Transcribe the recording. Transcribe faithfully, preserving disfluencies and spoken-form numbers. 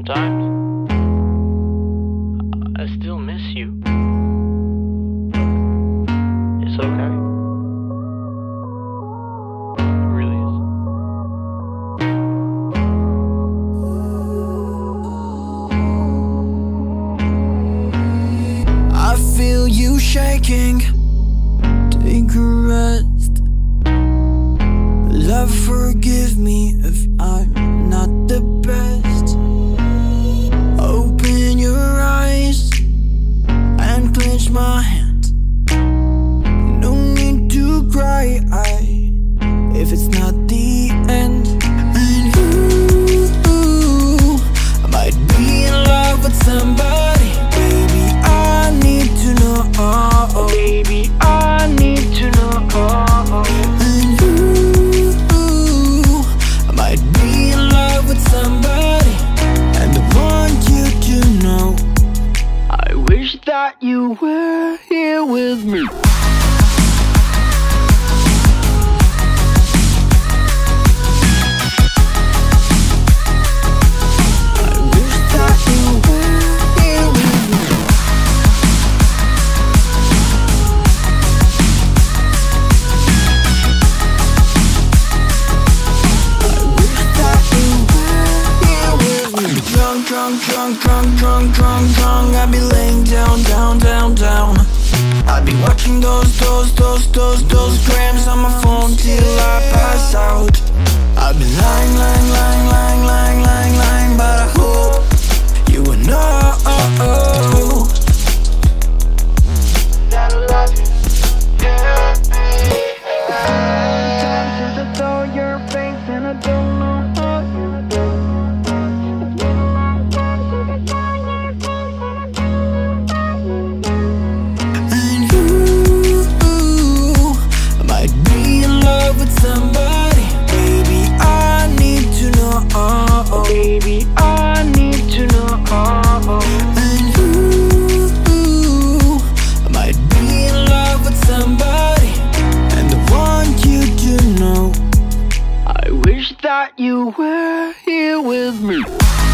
sometimes I still miss you. It's okay. It really is. I feel you shaking. Take a rest. Love, forgive me if I'm not the best. Open your eyes and clench my hand. No need to cry I, if it's not the end. And you, I might be in love with somebody. Baby, I need to know. Baby, I need to know. And you, I might be in love with somebody, and I want you to know I wish that you were here with me. Drunk, drunk, drunk, drunk, drunk, drunk. I'd be laying down, down, down, down. I'd be watching those, those, those, those, those grams on my phone till I pass out. I'd be lying, lying, lying, lying, lying, lying, lying, but I hope you would know that I love you. Yeah. Sometimes I saw your face and I don't know how you do. Somebody, baby, I need to know. Baby, I need to know. And you, I might be in love with somebody, and I want you to know I wish that you were here with me.